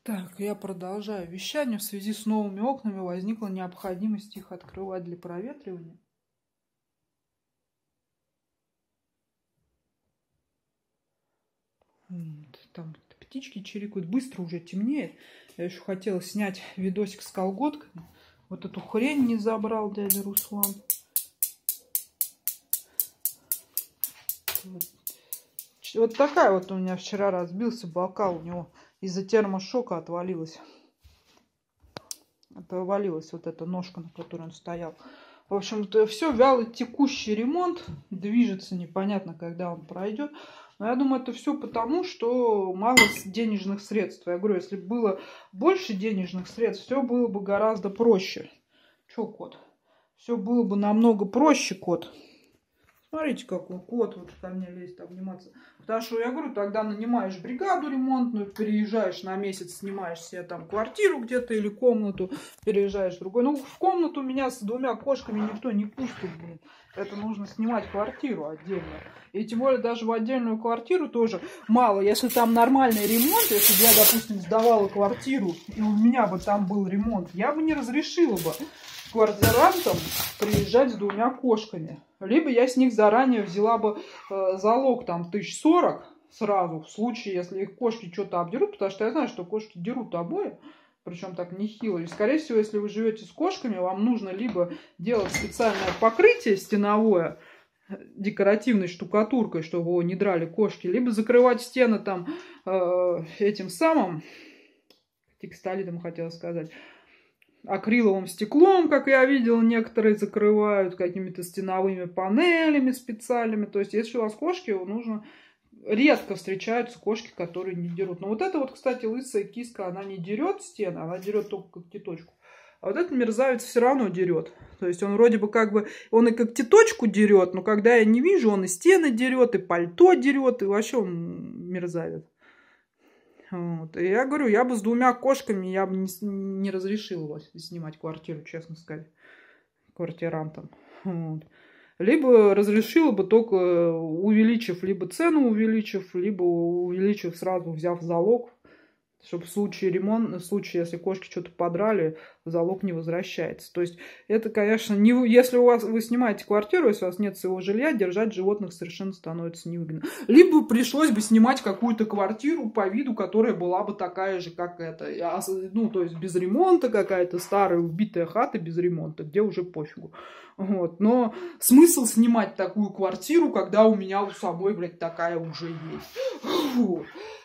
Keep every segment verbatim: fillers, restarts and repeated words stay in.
Так, я продолжаю вещание. В связи с новыми окнами возникла необходимость их открывать для проветривания. Вот, там птички чирикают, быстро уже темнеет. Я еще хотела снять видосик с колготками. Вот эту хрень не забрал дядя Руслан. Вот. Вот такая вот у меня вчера разбился бокал, у него из-за термошока отвалилась. Отвалилась вот эта ножка, на которой он стоял. В общем-то, все вялый текущий ремонт. Движется непонятно, когда он пройдет. Но я думаю, это все потому, что мало денежных средств. Я говорю, если было больше денежных средств, все было бы гораздо проще. Че, кот? Все было бы намного проще, кот. Смотрите, какой кот вот ко мне лезет обниматься. Потому что, я говорю, тогда нанимаешь бригаду ремонтную, переезжаешь на месяц, снимаешь себе там квартиру где-то или комнату, переезжаешь в другой. Ну, в комнату меня с двумя кошками никто не пустит, блин. Это нужно снимать квартиру отдельно. И тем более даже в отдельную квартиру тоже мало. Если там нормальный ремонт, если бы я, допустим, сдавала квартиру, и у меня бы там был ремонт, я бы не разрешила бы квартирантам приезжать с двумя кошками. Либо я с них заранее взяла бы э, залог там тысяч сорок сразу, в случае, если их кошки что-то обдерут, потому что я знаю, что кошки дерут обои, причем так нехило. И, скорее всего, если вы живете с кошками, вам нужно либо делать специальное покрытие стеновое, декоративной штукатуркой, чтобы его не драли кошки, либо закрывать стены там э, этим самым, текстолитом хотела сказать, акриловым стеклом, как я видел, некоторые закрывают какими-то стеновыми панелями специальными. То есть, если у вас кошки, нужно... Редко встречаются кошки, которые не дерут. Но вот эта вот, кстати, лысая киска, она не дерет стены, она дерет только когтеточку. А вот этот мерзавец все равно дерет. То есть, он вроде бы как бы... Он и когтеточку дерет, но когда я не вижу, он и стены дерет, и пальто дерет, и вообще он мерзавец. Вот. И я говорю, я бы с двумя кошками, я бы не, не разрешила снимать квартиру, честно сказать, квартирантам. Вот. Либо разрешила бы только увеличив, либо цену увеличив, либо увеличив сразу, взяв залог, чтобы в случае ремонта, в случае, если кошки что-то подрали, залог не возвращается. То есть это, конечно, не, если у вас, вы снимаете квартиру, если у вас нет своего жилья, держать животных совершенно становится невыгодно. Либо пришлось бы снимать какую-то квартиру по виду, которая была бы такая же, как эта. Ну, то есть без ремонта какая-то старая убитая хата без ремонта, где уже пофигу. Вот. Но смысл снимать такую квартиру, когда у меня у самой, блядь, такая уже есть. Вот.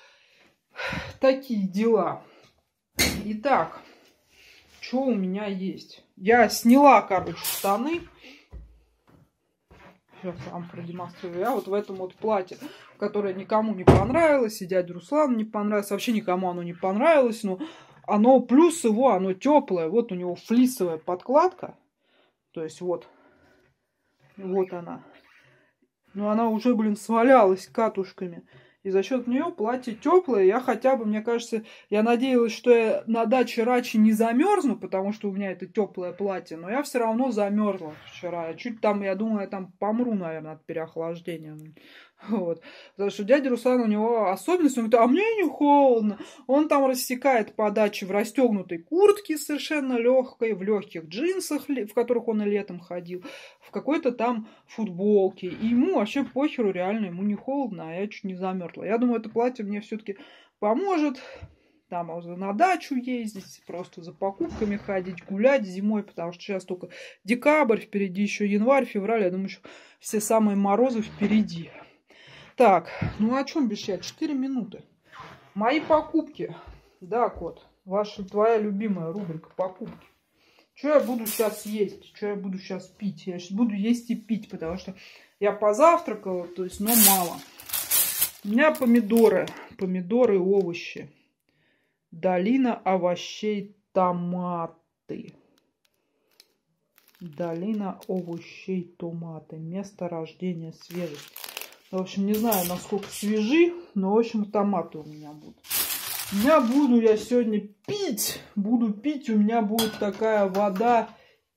Такие дела. Итак, что у меня есть? Я сняла, короче, штаны. Сейчас вам продемонстрирую. Я вот в этом вот платье, которое никому не понравилось, и дяде Руслану не понравилось. Вообще никому оно не понравилось. Но оно, плюс его, оно теплое. Вот у него флисовая подкладка. То есть вот. Вот она. Но она уже, блин, свалялась катушками. И за счет нее платье теплое. Я хотя бы, мне кажется, я надеялась, что я на даче Рачи не замерзну, потому что у меня это теплое платье. Но я все равно замерзла вчера. Я чуть там, я думаю, я там помру, наверное, от переохлаждения. Вот. Потому что дядя Руслан, у него особенность, он говорит, а мне не холодно. Он там рассекает по даче в расстегнутой куртке совершенно легкой, в легких джинсах, в которых он и летом ходил, в какой-то там футболке. И ему вообще похеру, реально, ему не холодно, а я чуть не замерзла. Я думаю, это платье мне все-таки поможет. Там можно на дачу ездить, просто за покупками ходить, гулять зимой, потому что сейчас только декабрь, впереди еще январь, февраль. Я думаю, еще все самые морозы впереди. Так, ну о чем вещать? четыре минуты. Мои покупки. Да, кот, ваша, твоя любимая рубрика покупки. Что я буду сейчас есть? Что я буду сейчас пить? Я сейчас буду есть и пить, потому что я позавтракала, то есть, но мало. У меня помидоры. Помидоры и овощи. Долина овощей томаты. Долина овощей томаты. Место рождения свежести. В общем, не знаю, насколько свежи, но, в общем, томаты у меня будут. У меня буду я сегодня пить. Буду пить, у меня будет такая вода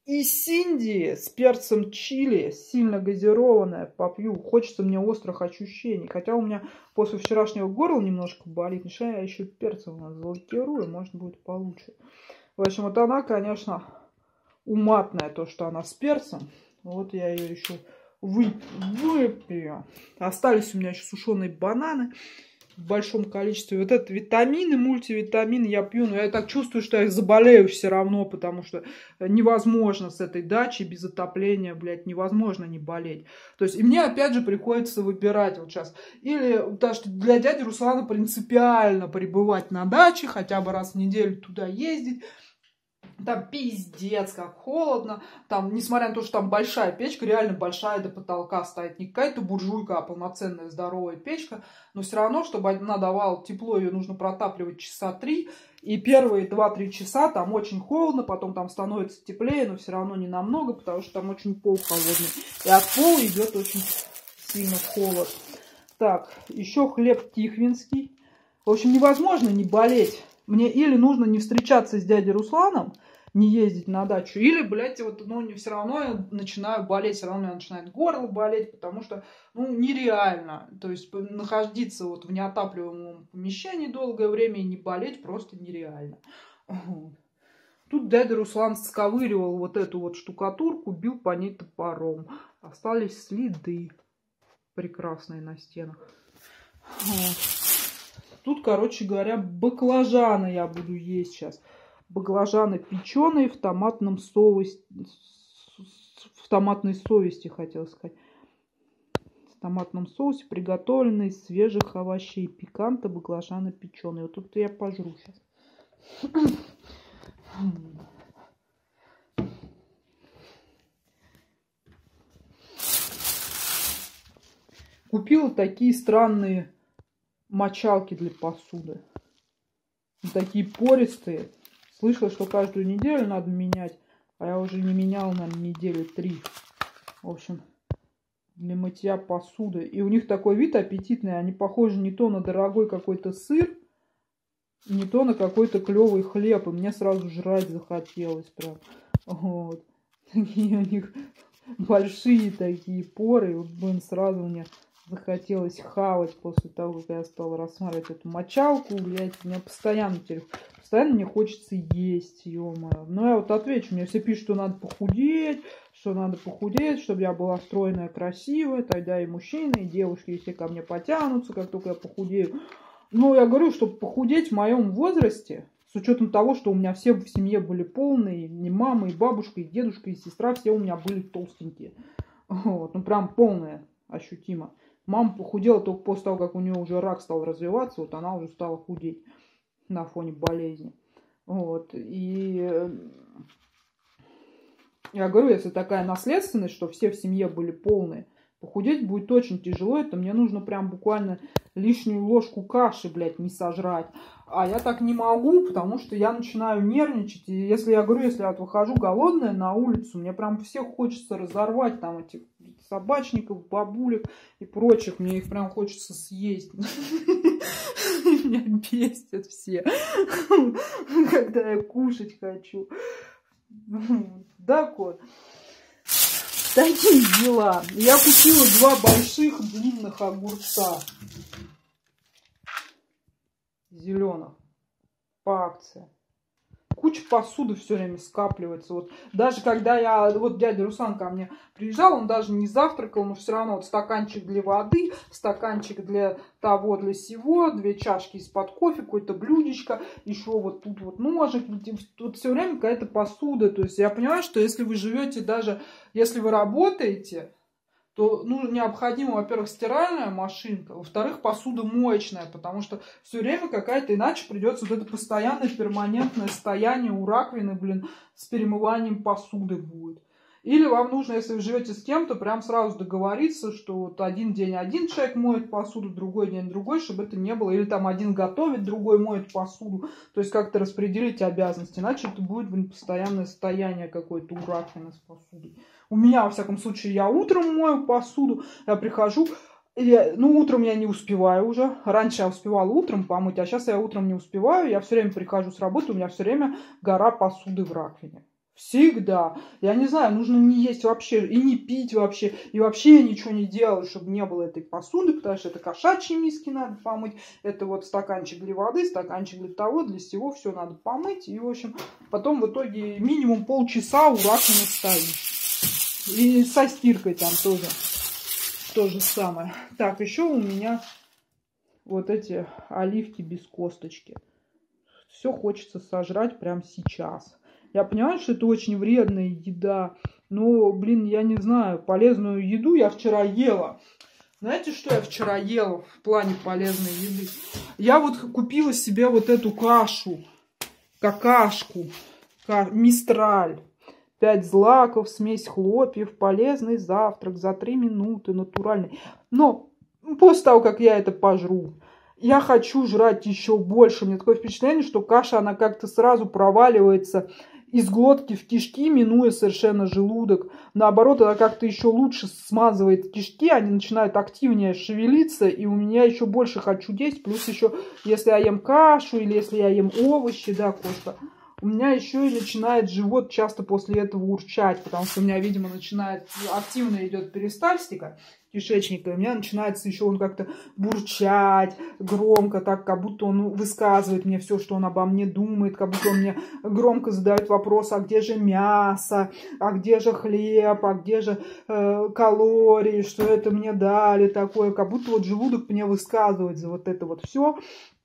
из Индии с перцем чили, сильно газированная, попью. Хочется мне острых ощущений. Хотя у меня после вчерашнего горло немножко болит. Мешаю, я еще перцем залакирую, может будет получше. В общем, вот она, конечно, уматная, то, что она с перцем. Вот я ее еще выпью. Остались у меня еще сушеные бананы в большом количестве. Вот это витамины, мультивитамины я пью, но я так чувствую, что я заболею все равно, потому что невозможно с этой дачей без отопления, блядь, невозможно не болеть. То есть, и мне опять же приходится выбирать вот сейчас. Или, потому что для дяди Руслана принципиально пребывать на даче, хотя бы раз в неделю туда ездить. Там пиздец, как холодно. Там, несмотря на то, что там большая печка, реально большая до потолка стоит. Не какая-то буржуйка, а полноценная здоровая печка. Но все равно, чтобы она давала тепло, ее нужно протапливать часа три. И первые два-три часа там очень холодно, потом там становится теплее, но все равно не намного, потому что там очень пол холодный. И от пола идет очень сильно холод. Так, еще хлеб тихвинский. В общем, невозможно не болеть. Мне или нужно не встречаться с дядей Русланом, не ездить на дачу, или, блядь, вот, ну, не, все равно я начинаю болеть, все равно у меня начинает горло болеть, потому что, ну, нереально. То есть, находиться вот в неотапливаемом помещении долгое время и не болеть просто нереально. Тут дядя Руслан сковыривал вот эту вот штукатурку, бил по ней топором. Остались следы прекрасные на стенах. Вот. Тут, короче говоря, баклажаны я буду есть сейчас. Баклажаны печеные в томатном соусе. В томатной совести, хотела сказать. В томатном соусе, приготовленные из свежих овощей. Пиканта, баклажаны печеные. Вот тут я пожру сейчас. Купила такие странные мочалки для посуды. Такие пористые. Слышала, что каждую неделю надо менять. А я уже не меняла, наверное, недели три. В общем, для мытья посуды. И у них такой вид аппетитный. Они похожи не то на дорогой какой-то сыр, не то на какой-то клевый хлеб. И мне сразу жрать захотелось прям. Вот. Такие у них большие такие поры. И вот, блин, сразу мне захотелось хавать после того, как я стала рассматривать эту мочалку, блядь, у меня постоянно, постоянно мне хочется есть, ё-моё. Но я вот отвечу, мне все пишут, что надо похудеть, что надо похудеть, чтобы я была стройная, красивая, тогда и мужчины, и девушки, и все ко мне потянутся, как только я похудею. Но я говорю, чтобы похудеть в моем возрасте, с учетом того, что у меня все в семье были полные, и мама, и бабушка, и дедушка, и сестра, все у меня были толстенькие. Вот, ну прям полные, ощутимо. Мама похудела только после того, как у нее уже рак стал развиваться, вот она уже стала худеть на фоне болезни. Вот. И я говорю, если такая наследственность, что все в семье были полные, похудеть будет очень тяжело. Это мне нужно прям буквально лишнюю ложку каши, блядь, не сожрать. А я так не могу, потому что я начинаю нервничать. И если я говорю, если я вот выхожу голодная на улицу, мне прям всех хочется разорвать, там этих собачников, бабулек и прочих. Мне их прям хочется съесть. Меня бесят все, когда я кушать хочу. Так вот. Такие дела. Я купила два больших длинных огурца. Зеленых. По акции. Куча посуды все время скапливается. Вот даже когда я, вот дядя Руслан ко мне приезжал, он даже не завтракал, но все равно вот стаканчик для воды, стаканчик для того, для сего, две чашки из-под кофе, какое-то блюдечко, еще вот тут вот ножик. Тут все время какая-то посуда. То есть я понимаю, что если вы живете, даже если вы работаете, то ну, необходима, во-первых, стиральная машинка, во-вторых, посудомоечная, потому что все время какая-то, иначе придется вот это постоянное перманентное стояние у раковины, блин, с перемыванием посуды будет. Или вам нужно, если вы живете с кем-то, прям сразу договориться, что вот один день один человек моет посуду, другой день другой, чтобы это не было. Или там один готовит, другой моет посуду. То есть как-то распределить обязанности. Иначе это будет, блин, постоянное стояние какое-то у раковины с посудой. У меня, во всяком случае, я утром мою посуду, я прихожу, я, ну, утром я не успеваю уже. Раньше я успевала утром помыть, а сейчас я утром не успеваю. Я все время прихожу с работы, у меня все время гора посуды в раковине. Всегда. Я не знаю, нужно не есть вообще и не пить вообще. И вообще я ничего не делаю, чтобы не было этой посуды, потому что это кошачьи миски надо помыть. Это вот стаканчик для воды, стаканчик для того, для всего. Все надо помыть. И, в общем, потом в итоге минимум полчаса у раковины стоит. И со стиркой там тоже то же самое. Так, еще у меня вот эти оливки без косточки. Все хочется сожрать прямо сейчас. Я понимаю, что это очень вредная еда, но, блин, я не знаю, полезную еду я вчера ела. Знаете, что я вчера ела в плане полезной еды? Я вот купила себе вот эту кашу, какашку, мистраль. Пять злаков, смесь хлопьев, полезный завтрак за три минуты, натуральный. Но после того, как я это пожру, я хочу жрать еще больше. У меня такое впечатление, что каша, она как-то сразу проваливается из глотки в кишки, минуя совершенно желудок. Наоборот, она как-то еще лучше смазывает кишки, они начинают активнее шевелиться, и у меня еще больше хочу есть. Плюс еще, если я ем кашу или если я ем овощи, да, Костя, у меня еще и начинает живот часто после этого урчать, потому что у меня, видимо, начинает активно идет перистальтика кишечника, и у меня начинается еще он как-то бурчать громко, так, как будто он высказывает мне все, что он обо мне думает, как будто он мне громко задает вопрос, а где же мясо, а где же хлеб, а где же э, калории, что это мне дали такое, как будто вот желудок мне высказывает за вот это вот все.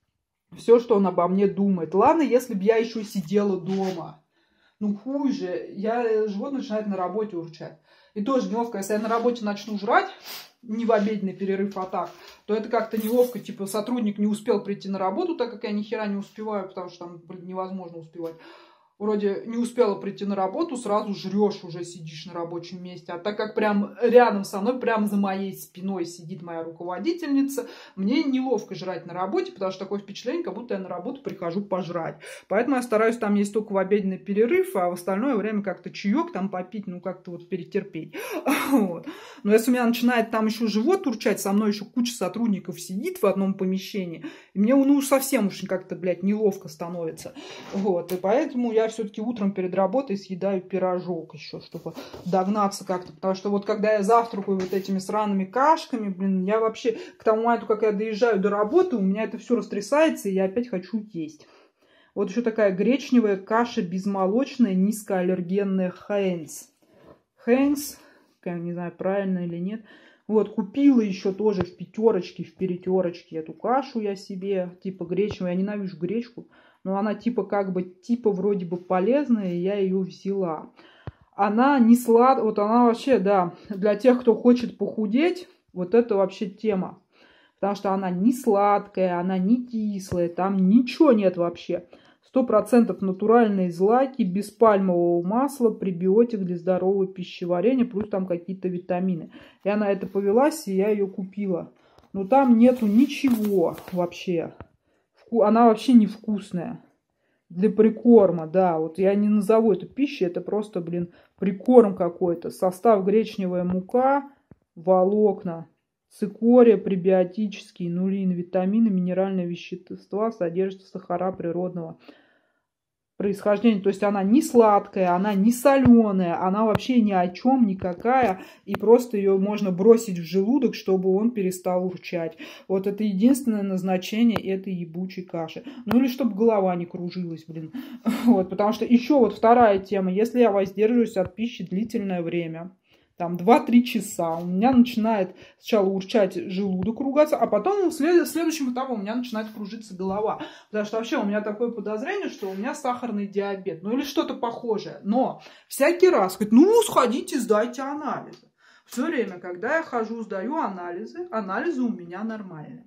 Все, что он обо мне думает. Ладно, если бы я еще сидела дома. Ну, хуже. Я, живот начинает на работе урчать. И тоже неловко, если я на работе начну жрать, не в обеденный перерыв, а так, то это как-то неловко. Типа, сотрудник не успел прийти на работу, так как я ни хера не успеваю, потому что там, блин, невозможно успевать. Вроде не успела прийти на работу, сразу жрешь, уже сидишь на рабочем месте. А так как прям рядом со мной, прям за моей спиной сидит моя руководительница, мне неловко жрать на работе, потому что такое впечатление, как будто я на работу прихожу пожрать. Поэтому я стараюсь там есть только в обеденный перерыв, а в остальное время как-то чаек там попить, ну как-то вот перетерпеть. Вот. Но если у меня начинает там еще живот урчать, со мной еще куча сотрудников сидит в одном помещении, и мне ну совсем уж как-то, блядь, неловко становится. Вот. И поэтому я все-таки утром перед работой съедаю пирожок еще, чтобы догнаться как-то. Потому что вот когда я завтракаю вот этими сраными кашками, блин, я вообще к тому моменту, как я доезжаю до работы, у меня это все растрясается, и я опять хочу есть. Вот еще такая гречневая каша безмолочная, низкоаллергенная Хайнс. Хайнс, я не знаю, правильно или нет. Вот, купила еще тоже в пятерочке, в перетерочке эту кашу я себе, типа гречневую. Я ненавижу гречку. Но она типа как бы, типа вроде бы полезная, и я ее взяла. Она не сладкая, вот она вообще, да, для тех, кто хочет похудеть, вот это вообще тема. Потому что она не сладкая, она не кислая, там ничего нет вообще. Сто процентов натуральные злаки, без пальмового масла, пребиотик для здорового пищеварения, плюс там какие-то витамины. Я на это повелась, и я ее купила. Но там нету ничего вообще. Она вообще невкусная. Для прикорма, да. Вот я не назову это пищей, это просто, блин, прикорм какой-то. Состав: гречневая мука, волокна, цикория, пребиотические, нулин, витамины, минеральные вещества, содержат сахара природного происхождения. То есть она не сладкая, она не соленая, она вообще ни о чем никакая. И просто ее можно бросить в желудок, чтобы он перестал урчать. Вот это единственное назначение этой ебучей каши. Ну или чтобы голова не кружилась, блин. Вот, потому что еще вот вторая тема. Если я воздерживаюсь от пищи длительное время, там два-три часа, у меня начинает сначала урчать желудок, ругаться, а потом след... следующим этапом у меня начинает кружиться голова. Потому что вообще у меня такое подозрение, что у меня сахарный диабет, ну или что-то похожее. Но всякий раз, говорит, ну сходите, сдайте анализы. Все время, когда я хожу, сдаю анализы, анализы у меня нормальные.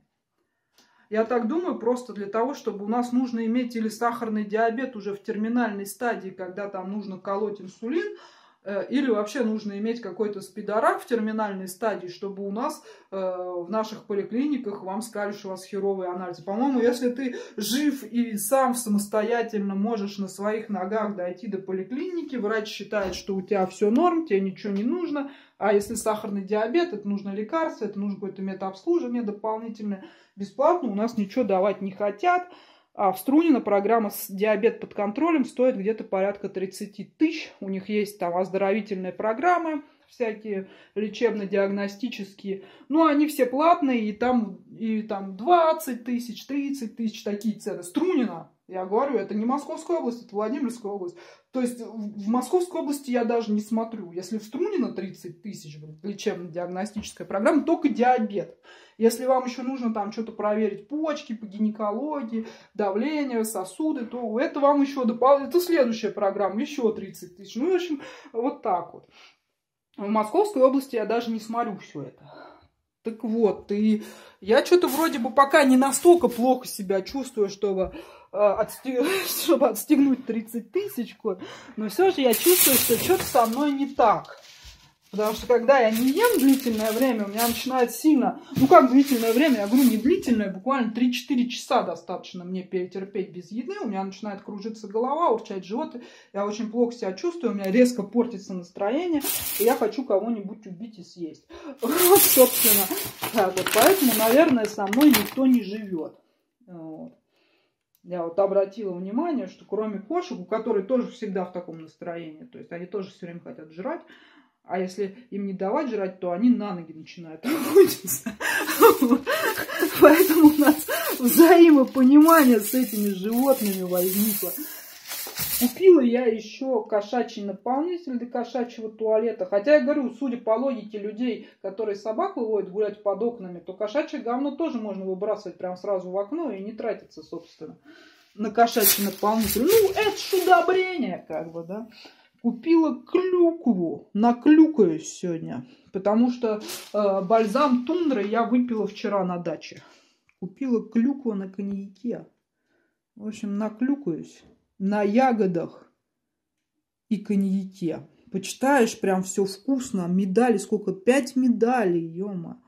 Я так думаю, просто для того, чтобы у нас нужно иметь или сахарный диабет уже в терминальной стадии, когда там нужно колоть инсулин, или вообще нужно иметь какой-то спидорак в терминальной стадии, чтобы у нас э, в наших поликлиниках вам сказали, что у вас херовые анализы. По-моему, если ты жив и сам самостоятельно можешь на своих ногах дойти до поликлиники, врач считает, что у тебя все норм, тебе ничего не нужно. А если сахарный диабет, это нужно лекарство, это нужно какое-то медобслуживание дополнительное. Бесплатно у нас ничего давать не хотят. А в Струнино программа с «Диабет под контролем» стоит где-то порядка тридцать тысяч. У них есть там оздоровительные программы, всякие лечебно-диагностические. Ну, они все платные, и там, и там двадцать тысяч, тридцать тысяч такие цены. Струнино, я говорю, это не Московская область, это Владимирская область. То есть в Московской области я даже не смотрю. Если в Струнино тридцать тысяч лечебно-диагностическая программа, только диабет. Если вам еще нужно там что-то проверить, почки по гинекологии, давление, сосуды, то это вам еще дополнительно. Это следующая программа, еще тридцать тысяч. Ну, в общем, вот так вот. В Московской области я даже не смотрю все это. Так вот, и я что-то вроде бы пока не настолько плохо себя чувствую, чтобы, э, отстег... чтобы отстегнуть тридцать тысяч, но все же я чувствую, что что-то со мной не так. Потому что когда я не ем длительное время, у меня начинает сильно... Ну как длительное время? Я говорю, не длительное, буквально три-четыре часа достаточно мне перетерпеть без еды. У меня начинает кружиться голова, урчать живот. Я очень плохо себя чувствую, у меня резко портится настроение. И я хочу кого-нибудь убить и съесть. Вот, собственно. Так вот, поэтому, наверное, со мной никто не живет. Вот. Я вот обратила внимание, что кроме кошек, у которых тоже всегда в таком настроении, то есть они тоже все время хотят жрать, а если им не давать жрать, то они на ноги начинают охотиться. Поэтому у нас взаимопонимание с этими животными возникло. Купила я еще кошачий наполнитель для кошачьего туалета. Хотя я говорю, судя по логике людей, которые собак выводят гулять под окнами, то кошачье говно тоже можно выбрасывать прям сразу в окно и не тратиться, собственно, на кошачий наполнитель. Ну, это ж удобрение, как бы, да. Купила клюкву, наклюкаюсь сегодня, потому что э, бальзам Тундра я выпила вчера на даче. Купила клюкву на коньяке. В общем, наклюкаюсь на ягодах и коньяке. Почитаешь, прям все вкусно. Медали сколько? Пять медалей, ё-мо.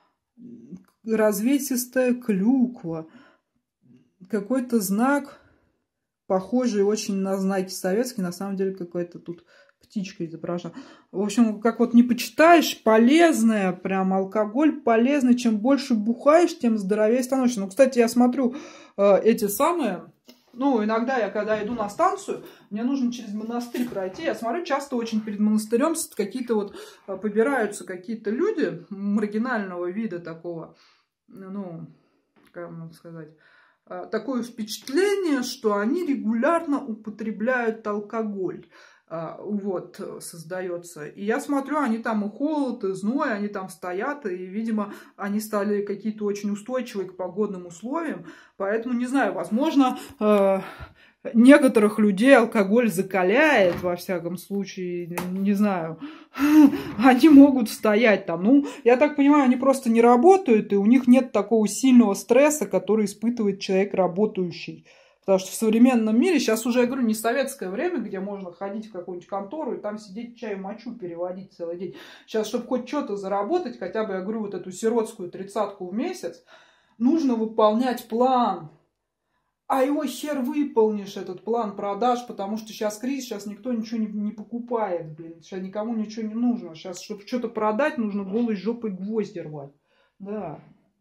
Развесистая клюква. Какой-то знак... Похожий очень на знаки советские, на самом деле какая-то тут птичка изображена. В общем, как вот не почитаешь, полезное, прям алкоголь полезный. Чем больше бухаешь, тем здоровее становишься. Ну, кстати, я смотрю э, эти самые, ну, иногда я, когда иду на станцию, мне нужно через монастырь пройти. Я смотрю, часто очень перед монастырем какие-то вот э, побираются какие-то люди маргинального вида такого, ну, как можно сказать... Такое впечатление, что они регулярно употребляют алкоголь. Вот, создается. И я смотрю, они там и холод, и зной, они там стоят, и, видимо, они стали какие-то очень устойчивые к погодным условиям. Поэтому, не знаю, возможно, некоторых людей алкоголь закаляет, во всяком случае, не знаю, они могут стоять там. Ну, я так понимаю, они просто не работают, и у них нет такого сильного стресса, который испытывает человек работающий. Потому что в современном мире, сейчас уже, я говорю, не советское время, где можно ходить в какую-нибудь контору и там сидеть чай мочу переводить целый день. Сейчас, чтобы хоть что-то заработать, хотя бы, я говорю, вот эту сиротскую тридцатку в месяц, нужно выполнять план. А его хер выполнишь, этот план продаж, потому что сейчас кризис, сейчас никто ничего не, не покупает, блин. Сейчас никому ничего не нужно. Сейчас, чтобы что-то продать, нужно голой жопой гвозди рвать. Да.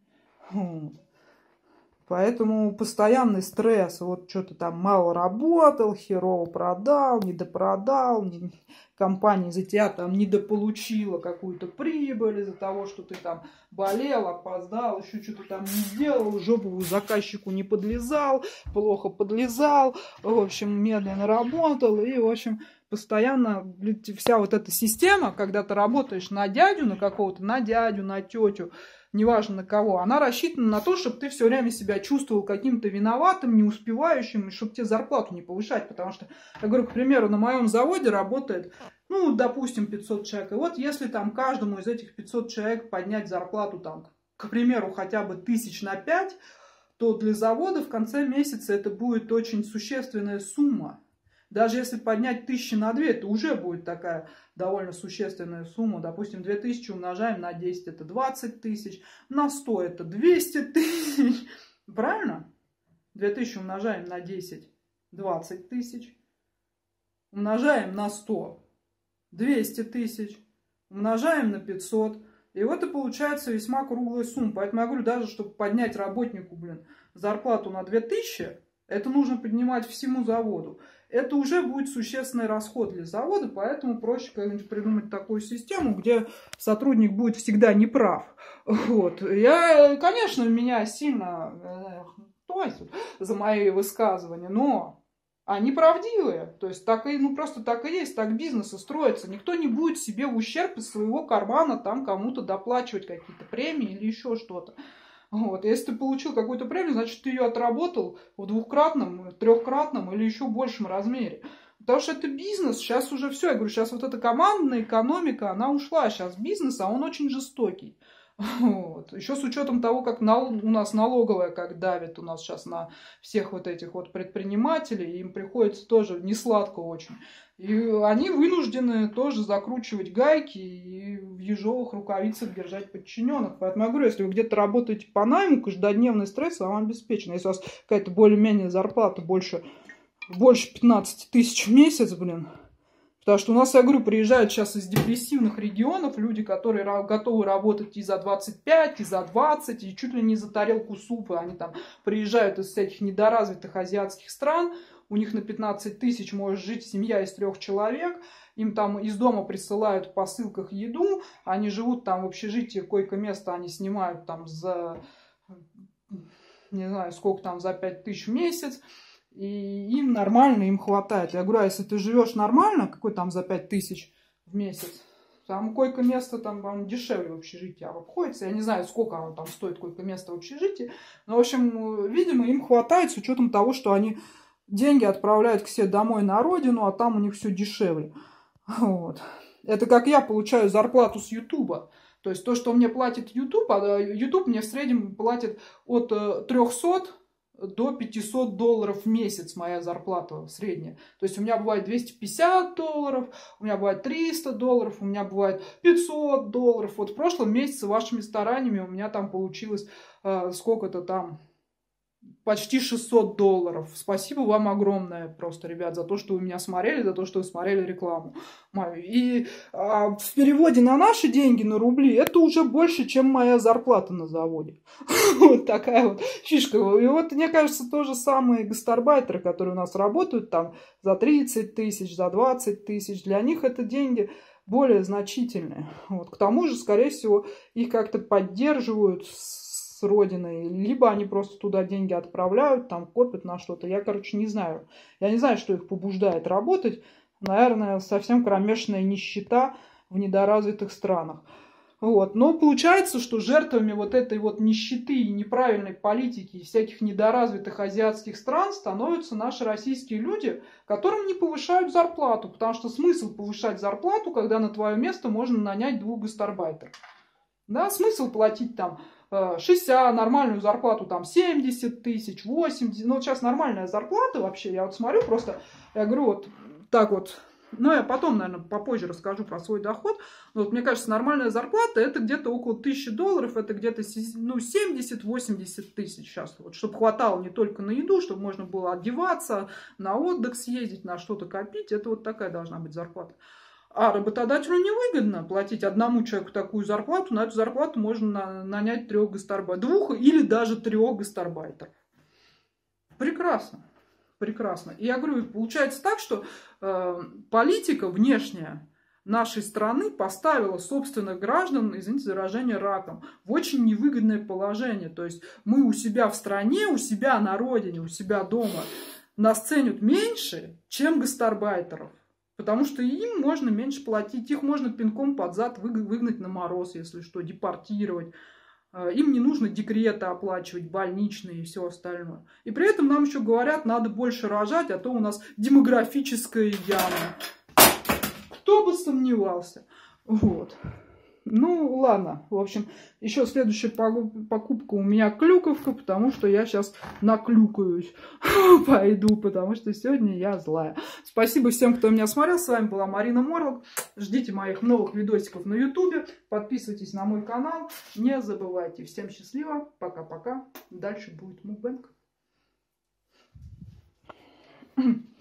Поэтому постоянный стресс. Вот что-то там мало работал, херово продал, недопродал. Не... Компания за тебя там недополучила какую-то прибыль из-за того, что ты там болел, опоздал, еще что-то там не сделал, жопу заказчику не подлезал, плохо подлезал, в общем, медленно работал. И, в общем, постоянно вся вот эта система, когда ты работаешь на дядю, на какого-то, на дядю, на тетю, неважно на кого, она рассчитана на то, чтобы ты все время себя чувствовал каким-то виноватым, не успевающим, и чтобы тебе зарплату не повышать. Потому что, я говорю, к примеру, на моем заводе работает, ну, допустим, пятьсот человек. И вот если там каждому из этих пятисот человек поднять зарплату, там, к примеру, хотя бы тысяч на пять, то для завода в конце месяца это будет очень существенная сумма. Даже если поднять тысячи на две, это уже будет такая довольно существенная сумма. Допустим, две тысячи умножаем на десять, это двадцать тысяч. На сто это двести тысяч. Правильно? две тысячи умножаем на десять, двадцать тысяч. Умножаем на сто, двести тысяч. Умножаем на пятьсот. И вот и получается весьма круглая сумма. Поэтому я говорю, даже чтобы поднять работнику, блин, зарплату на две тысячи, Это нужно поднимать всему заводу. Это уже будет существенный расход для завода, поэтому проще как-нибудь придумать такую систему, где сотрудник будет всегда неправ. Вот. Я, конечно, меня сильно тонет за мои высказывания, но они правдивые. То есть так и, ну просто так и есть, так бизнес и строится. Никто не будет себе в ущерб из своего кармана там кому-то доплачивать какие-то премии или еще что-то. Вот. Если ты получил какую-то премию, значит, ты ее отработал в двухкратном, трехкратном или еще большем размере. Потому что это бизнес, сейчас уже все. Я говорю, сейчас вот эта командная экономика, она ушла. Сейчас бизнес, а он очень жестокий. Вот. Еще с учетом того, как нал... у нас налоговая как давит у нас сейчас на всех вот этих вот предпринимателей, им приходится тоже несладко очень. И они вынуждены тоже закручивать гайки и в ежовых рукавицах держать подчиненных. Поэтому я говорю, если вы где-то работаете по найму, каждодневный стресс вам обеспечен. Если у вас какая-то более-менее зарплата больше, больше пятнадцати тысяч в месяц, блин. Потому что у нас, я говорю, приезжают сейчас из депрессивных регионов люди, которые готовы работать и за двадцать пять, и за двадцать, и чуть ли не за тарелку супа. Они там приезжают из всяких недоразвитых азиатских стран. У них на пятнадцать тысяч может жить семья из трех человек. Им там из дома присылают в посылках еду. Они живут там в общежитии, койко-место они снимают там за, не знаю, сколько там, за пять тысяч в месяц. И им нормально, им хватает. Я говорю, а если ты живешь нормально, какой там за пять тысяч в месяц, там койко-место там вам дешевле в общежитии обходится. Я не знаю, сколько оно там стоит, койко-место в общежитии. Но, в общем, видимо, им хватает с учетом того, что они деньги отправляют к себе домой на родину, а там у них все дешевле. Вот. Это как я получаю зарплату с Ютуба. То есть то, что мне платит Ютуб, а Ютуб мне в среднем платит от трехсот до пятисот долларов в месяц моя зарплата средняя. То есть у меня бывает двести пятьдесят долларов, у меня бывает триста долларов, у меня бывает пятьсот долларов. Вот в прошлом месяце вашими стараниями у меня там получилось э, сколько-то там, почти шестьсот долларов. Спасибо вам огромное просто, ребят, за то, что вы меня смотрели, за то, что вы смотрели рекламу мою. И а, в переводе на наши деньги, на рубли, это уже больше, чем моя зарплата на заводе. Вот такая вот фишка. И вот, мне кажется, то же самое гастарбайтеры, которые у нас работают там за тридцать тысяч, за двадцать тысяч, для них это деньги более значительные. Вот. К тому же, скорее всего, их как-то поддерживают с родиной, либо они просто туда деньги отправляют, там копят на что-то. Я, короче, не знаю. Я не знаю, что их побуждает работать. Наверное, совсем кромешная нищета в недоразвитых странах. Вот. Но получается, что жертвами вот этой вот нищеты и неправильной политики и всяких недоразвитых азиатских стран становятся наши российские люди, которым не повышают зарплату. Потому что смысл повышать зарплату, когда на твое место можно нанять двух гастарбайтеров. Да, смысл платить там шестьдесят, нормальную зарплату там семьдесят тысяч, восемьдесят. Ну, вот сейчас нормальная зарплата вообще. Я вот смотрю просто, я говорю, вот так вот. Ну, я потом, наверное, попозже расскажу про свой доход. Но вот мне кажется, нормальная зарплата это где-то около тысячи долларов, это где-то ну, семьдесят-восемьдесят тысяч сейчас. Вот, чтобы хватало не только на еду, чтобы можно было одеваться, на отдых съездить, на что-то копить. Это вот такая должна быть зарплата. А работодателю невыгодно платить одному человеку такую зарплату. На эту зарплату можно нанять трех гастарбайтеров. Двух или даже трех гастарбайтеров. Прекрасно. Прекрасно. И я говорю, получается так, что э, политика внешняя нашей страны поставила собственных граждан, извините за выражение, раком, в очень невыгодное положение. То есть мы у себя в стране, у себя на родине, у себя дома нас ценят меньше, чем гастарбайтеров. Потому что им можно меньше платить, их можно пинком под зад выгнать на мороз, если что, депортировать. Им не нужно декреты оплачивать, больничные и все остальное. И при этом нам еще говорят, надо больше рожать, а то у нас демографическая яма. Кто бы сомневался. Вот. Ну, ладно. В общем, еще следующая покупка у меня клюковка, потому что я сейчас наклюкаюсь. Пойду, потому что сегодня я злая. Спасибо всем, кто меня смотрел. С вами была Марина Морлок. Ждите моих новых видосиков на ютубе. Подписывайтесь на мой канал. Не забывайте. Всем счастливо. Пока-пока. Дальше будет мукбэнг.